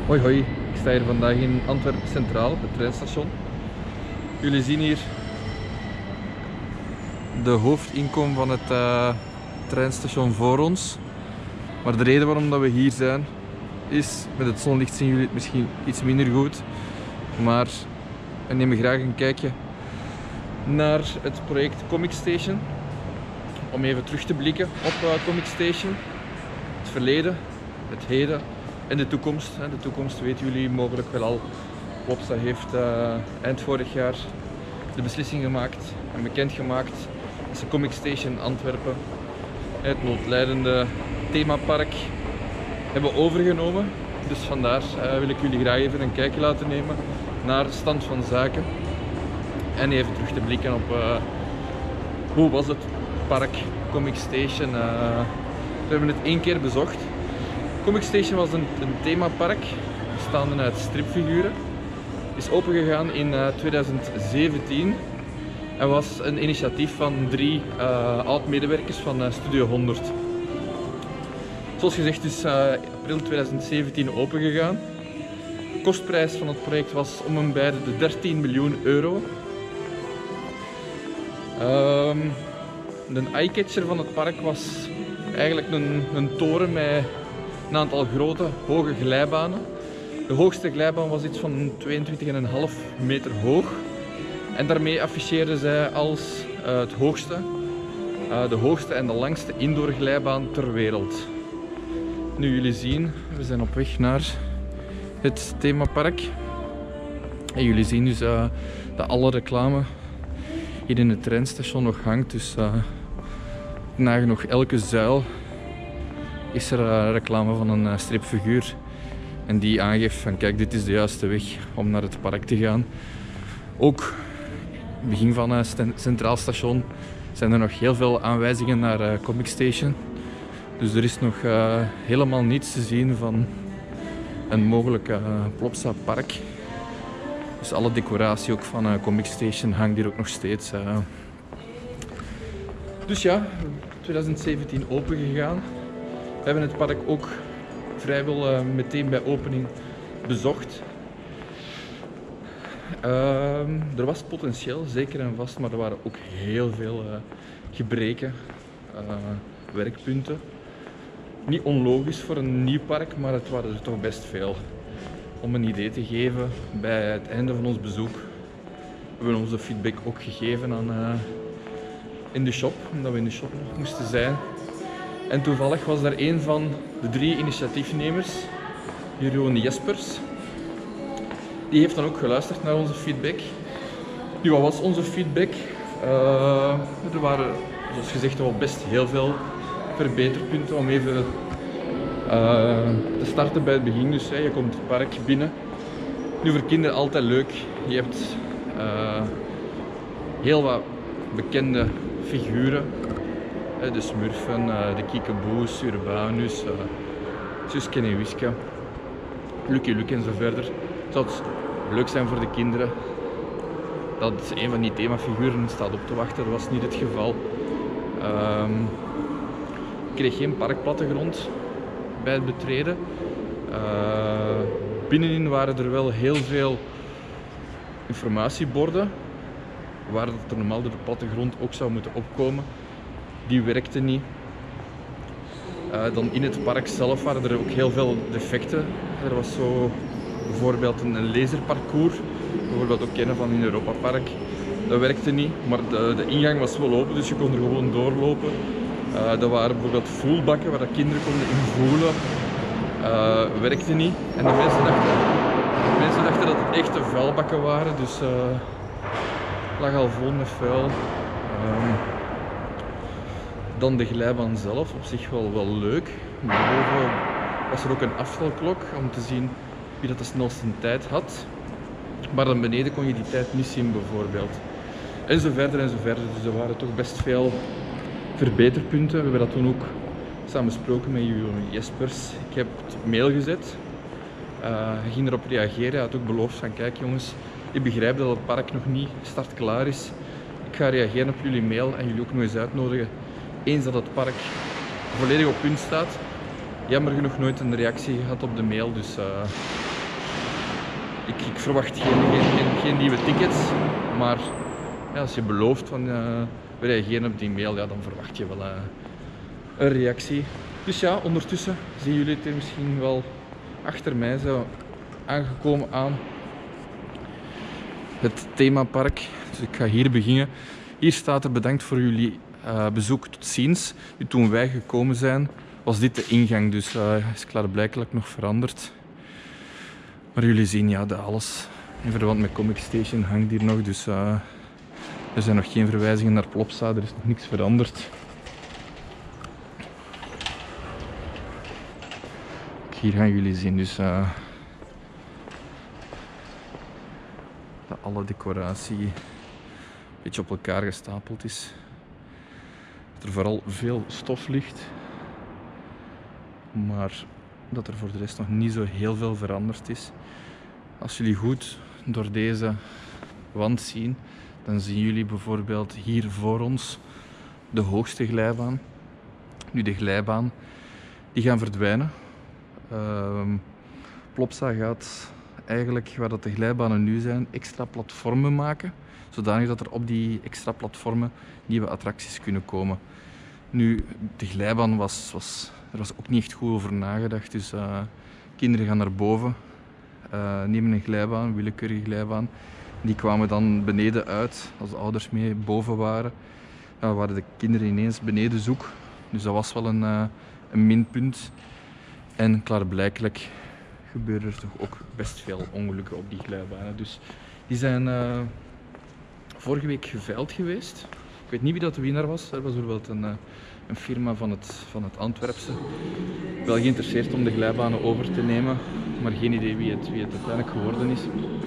Hoi hoi, ik sta hier vandaag in Antwerpen Centraal, het treinstation. Jullie zien hier de hoofdinkom van het treinstation voor ons. Maar de reden waarom dat we hier zijn is, met het zonlicht zien jullie het misschien iets minder goed. Maar we nemen graag een kijkje naar het project Comic Station. Om even terug te blikken op Comic Station. Het verleden, het heden en de toekomst. De toekomst weten jullie mogelijk wel al. Plopsa heeft eind vorig jaar de beslissing gemaakt en bekendgemaakt dat ze Comic Station Antwerpen, het noodlijdende themapark, hebben overgenomen. Dus vandaar wil ik jullie graag even een kijkje laten nemen naar de stand van zaken. En even terug te blikken op hoe was het park Comic Station. We hebben het 1 keer bezocht. Comic Station was een themapark bestaande uit stripfiguren. Is opengegaan in 2017 en was een initiatief van 3 oud-medewerkers van Studio 100. Zoals gezegd is april 2017 opengegaan. De kostprijs van het project was om en bij de 13 miljoen euro. De eyecatcher van het park was eigenlijk een toren met een aantal grote, hoge glijbanen. De hoogste glijbaan was iets van 22,5 meter hoog. En daarmee afficheerden zij als de hoogste en de langste indoor glijbaan ter wereld. Nu jullie zien, we zijn op weg naar het themapark. En jullie zien dus dat alle reclame hier in het treinstation nog hangt. Dus nagenoeg elke zuil is er reclame van een stripfiguur. En die aangeeft van kijk, dit is de juiste weg om naar het park te gaan. Ook begin van het Centraal Station zijn er nog heel veel aanwijzingen naar Comic Station. Dus er is nog helemaal niets te zien van een mogelijk Plopsa park. Dus alle decoratie ook van Comic Station hangt hier ook nog steeds. Dus ja, 2017 open gegaan. We hebben het park ook vrijwel meteen bij opening bezocht. Er was potentieel, zeker en vast, maar er waren ook heel veel gebreken, werkpunten. Niet onlogisch voor een nieuw park, maar het waren er toch best veel. Om een idee te geven, bij het einde van ons bezoek hebben we onze feedback ook gegeven aan, in de shop, omdat we in de shop nog moesten zijn. En toevallig was daar een van de 3 initiatiefnemers, Jeroen Jespers. Die heeft dan ook geluisterd naar onze feedback. Nu, wat was onze feedback? Er waren, zoals gezegd, wel best heel veel verbeterpunten. Om even te starten bij het begin. Dus je komt het park binnen. Nu, voor kinderen altijd leuk. Je hebt heel wat bekende figuren. De Smurfen, de Kiekeboes, Urbanus, Suske en Wiske, Lucky Luke en zo verder. Het zou leuk zijn voor de kinderen dat een van die themafiguren staat op te wachten. Dat was niet het geval. Ik kreeg geen parkplattegrond bij het betreden. Binnenin waren er wel heel veel informatieborden, waar dat er normaal door de plattegrond ook zou moeten opkomen. Die werkte niet. Dan in het park zelf waren er ook heel veel defecten. Er was zo bijvoorbeeld een laserparcours, bijvoorbeeld ook kennen van in Europa Park. Dat werkte niet, maar de ingang was wel open, dus je kon er gewoon doorlopen. Er waren bijvoorbeeld voelbakken waar de kinderen konden invoelen. Werkte niet. En de mensen dachten dat het echte vuilbakken waren, dus het lag al vol met vuil. Dan de glijbaan zelf, op zich wel leuk. Maar boven was er ook een aftelklok om te zien wie dat de snelste tijd had. Maar dan beneden kon je die tijd niet zien bijvoorbeeld. En zo verder en zo verder. Dus er waren toch best veel verbeterpunten. We hebben dat toen ook samen besproken met Jeroen Jespers. Ik heb het mail gezet. Hij ging erop reageren. Hij had ook beloofd van kijk jongens, ik begrijp dat het park nog niet startklaar is. Ik ga reageren op jullie mail en jullie ook nog eens uitnodigen. Eens dat het park volledig op punt staat. Jammer genoeg nooit een reactie gehad op de mail, dus Ik verwacht geen nieuwe tickets, maar ja, als je belooft van we reageren op die mail, ja, dan verwacht je wel een reactie. Dus ja, ondertussen zien jullie het er misschien wel achter mij zo aangekomen aan het themapark. Dus ik ga hier beginnen. Hier staat er bedankt voor jullie bezoek, tot ziens. Nu, toen wij gekomen zijn, was dit de ingang, dus is klaarblijkelijk nog veranderd. Maar jullie zien, ja, alles in verband met Comic Station hangt hier nog, dus er zijn nog geen verwijzingen naar Plopsa, er is nog niks veranderd. Hier gaan jullie zien, dus dat alle decoratie een beetje op elkaar gestapeld is. Dat er vooral veel stof ligt, maar dat er voor de rest nog niet zo heel veel veranderd is. Als jullie goed door deze wand zien, dan zien jullie bijvoorbeeld hier voor ons de hoogste glijbaan. Nu, de glijbaan, die gaan verdwijnen. Plopsa gaat eigenlijk, waar dat de glijbanen nu zijn, extra platformen maken, zodanig dat er op die extra platformen nieuwe attracties kunnen komen. Nu, de glijbaan er was ook niet echt goed over nagedacht, dus kinderen gaan naar boven, nemen een glijbaan, een willekeurige glijbaan. Die kwamen dan beneden uit, als de ouders mee boven waren. Ja, waren de kinderen ineens beneden zoek, dus dat was wel een minpunt. En klaarblijkelijk gebeuren er toch ook best veel ongelukken op die glijbanen. Dus die zijn vorige week geveild geweest. Ik weet niet wie dat de winnaar was. Er was bijvoorbeeld een firma van het Antwerpse. Wel geïnteresseerd om de glijbanen over te nemen, maar geen idee wie het uiteindelijk geworden is.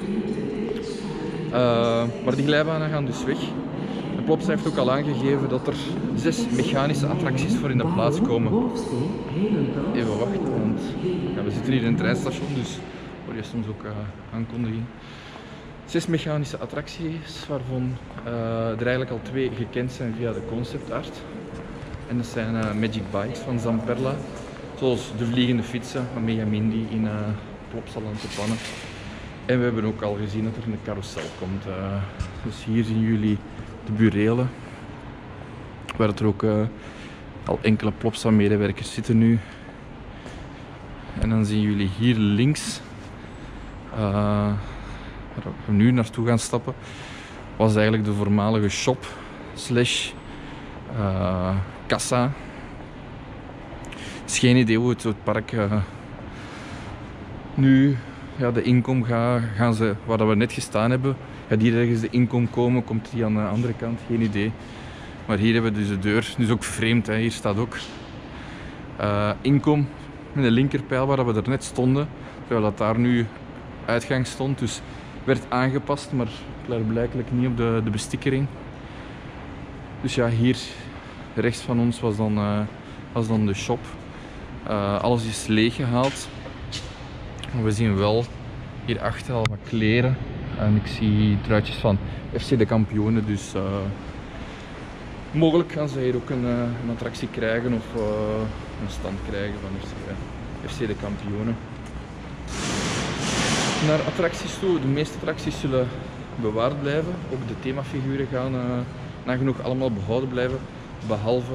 Maar die glijbanen gaan dus weg. En Plopsa heeft ook al aangegeven dat er 6 mechanische attracties voor in de plaats komen. Even wachten, want ja, we zitten hier in een treinstation, dus hoor je soms ook aankondiging. 6 mechanische attracties, waarvan er eigenlijk al 2 gekend zijn via de concept art. En dat zijn Magic Bikes van Zamperla, zoals de vliegende fietsen van Megamindy in Plopsaland te pannen. En we hebben ook al gezien dat er een carousel komt. Dus hier zien jullie de burelen, waar er ook al enkele Plopsa-medewerkers zitten nu. En dan zien jullie hier links, waar we nu naartoe gaan stappen, was eigenlijk de voormalige shop slash kassa. Het is geen idee hoe het park nu, ja, de inkom gaan ze, waar we net gestaan hebben, gaat hier ergens de inkom komen, komt die aan de andere kant, geen idee. Maar hier hebben we dus de deur, dus ook vreemd, hè. Hier staat ook inkom met een linkerpijl waar we er net stonden, terwijl dat daar nu uitgang stond, dus werd aangepast, maar klaarblijkelijk niet op de bestikkering. Dus ja, hier rechts van ons was dan de shop. Alles is leeggehaald. We zien wel hierachter al wat kleren. En ik zie truitjes van FC de Kampioenen. Dus mogelijk gaan ze hier ook een attractie krijgen of een stand krijgen van FC de Kampioenen. Naar attracties toe. De meeste attracties zullen bewaard blijven. Ook de themafiguren gaan nagenoeg allemaal behouden blijven. Behalve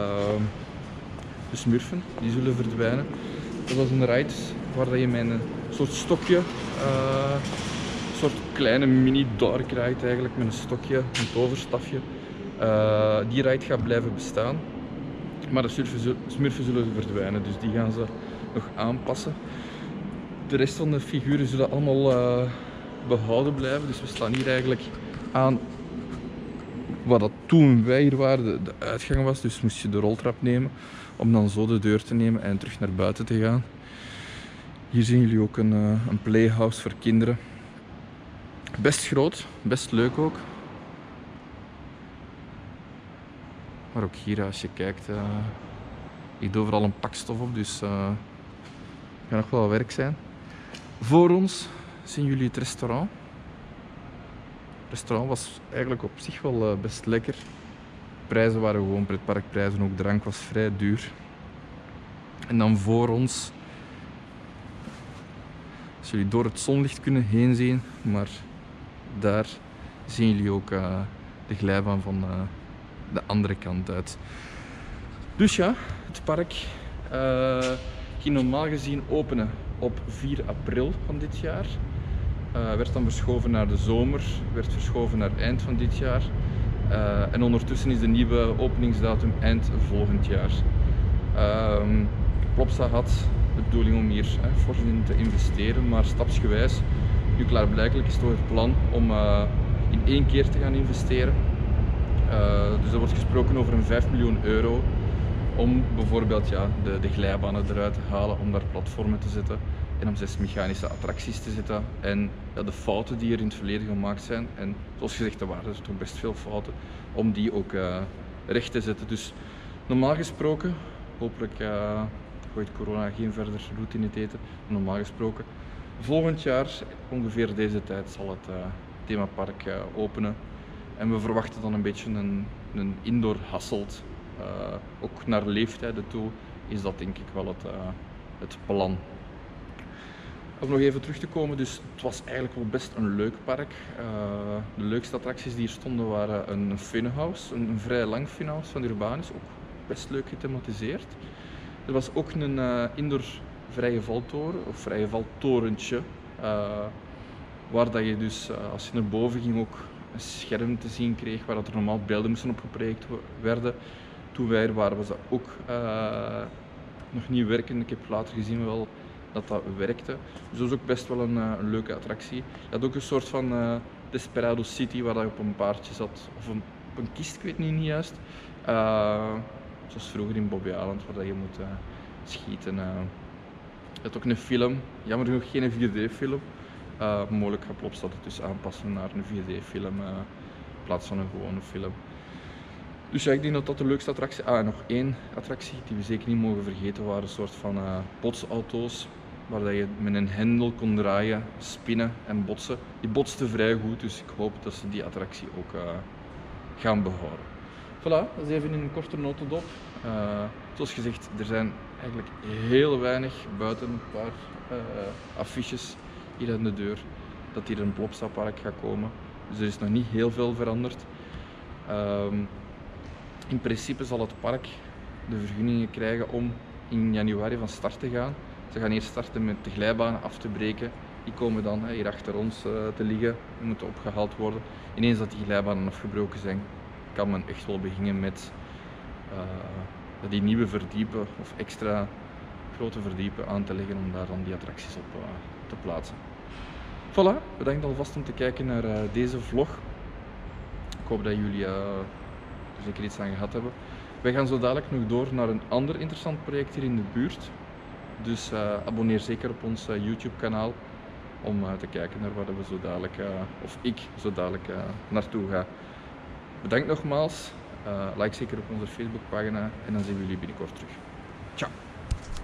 de smurfen, die zullen verdwijnen. Dat was een ride waar je met een soort stokje, een soort kleine mini dark ride eigenlijk, met een stokje, een toverstafje. Die ride gaat blijven bestaan. Maar de smurfen zullen verdwijnen, dus die gaan ze nog aanpassen. De rest van de figuren zullen allemaal behouden blijven. Dus we staan hier eigenlijk aan wat dat toen wij hier waren de uitgang was. Dus moest je de roltrap nemen om dan zo de deur te nemen en terug naar buiten te gaan. Hier zien jullie ook een playhouse voor kinderen. Best groot, best leuk ook. Maar ook hier, als je kijkt, ligt overal een pak stof op, dus het gaat nog wel werk zijn. Voor ons zien jullie het restaurant. Het restaurant was eigenlijk op zich wel best lekker. Prijzen waren gewoon pretparkprijzen, ook drank was vrij duur. En dan voor ons, als als jullie door het zonlicht kunnen heen zien, maar daar zien jullie ook de glijbaan van de andere kant uit. Dus ja, het park ging normaal gezien openen op 4 april van dit jaar. Werd dan verschoven naar de zomer, werd verschoven naar eind van dit jaar. En ondertussen is de nieuwe openingsdatum eind volgend jaar. Plopsa had de bedoeling om hier fors in te investeren, maar stapsgewijs. Nu klaarblijkelijk is toch het plan om in 1 keer te gaan investeren. Dus er wordt gesproken over een 5 miljoen euro om bijvoorbeeld de glijbanen eruit te halen, om daar platformen te zetten en om 6 mechanische attracties te zetten. En de fouten die er in het verleden gemaakt zijn, en zoals gezegd er waren er toch best veel fouten, om die ook recht te zetten. Dus normaal gesproken, hopelijk gooit corona geen verder roet in het eten, normaal gesproken volgend jaar ongeveer deze tijd zal het themapark openen. En we verwachten dan een beetje een indoor Hasselt. Ook naar leeftijden toe is dat denk ik wel het plan. Om nog even terug te komen, dus het was eigenlijk wel best een leuk park. De leukste attracties die hier stonden waren een funhouse, een vrij lang funhouse van Urbanus, ook best leuk gethematiseerd. Er was ook een indoor vrije valtoren, of vrije valtorentje, waar dat je dus als je naar boven ging ook een scherm te zien kreeg waar dat er normaal beelden moesten op geproject werden. Toen wij er waren was dat ook nog niet werken. Ik heb later gezien wel dat dat werkte. Dus dat was ook best wel een leuke attractie. Je had ook een soort van Desperado City waar je op een paardje zat, of op een kist, ik weet niet juist. Zoals vroeger in Bobby Island waar je moet schieten. Je had ook een film, jammer genoeg geen 4D-film. Mogelijk gaat Plopsa dat dus aanpassen naar een 4D-film in plaats van een gewone film. Dus ja, ik denk dat dat de leukste attractie is. Nog één attractie die we zeker niet mogen vergeten waren een soort van botsauto's. Waar je met een hendel kon draaien, spinnen en botsen. Die botsten vrij goed, dus ik hoop dat ze die attractie ook gaan behouden. Voilà, dat is even in een korte notendop. Zoals gezegd, er zijn eigenlijk heel weinig buiten een paar affiches hier aan de deur dat hier een Plopsa park gaat komen. Dus er is nog niet heel veel veranderd. In principe zal het park de vergunningen krijgen om in januari van start te gaan. Ze gaan eerst starten met de glijbanen af te breken. Die komen dan hier achter ons te liggen en moeten opgehaald worden. Ineens dat die glijbanen afgebroken zijn, kan men echt wel beginnen met die nieuwe verdiepen of extra grote verdiepen aan te leggen om daar dan die attracties op te plaatsen. Voilà, bedankt alvast om te kijken naar deze vlog. Ik hoop dat jullie er zeker iets aan gehad hebben. Wij gaan zo dadelijk nog door naar een ander interessant project hier in de buurt. Dus abonneer zeker op ons YouTube kanaal om te kijken naar waar we zo dadelijk, of ik zo dadelijk naartoe ga. Bedankt nogmaals. Like zeker op onze Facebookpagina en dan zien we jullie binnenkort terug. Ciao!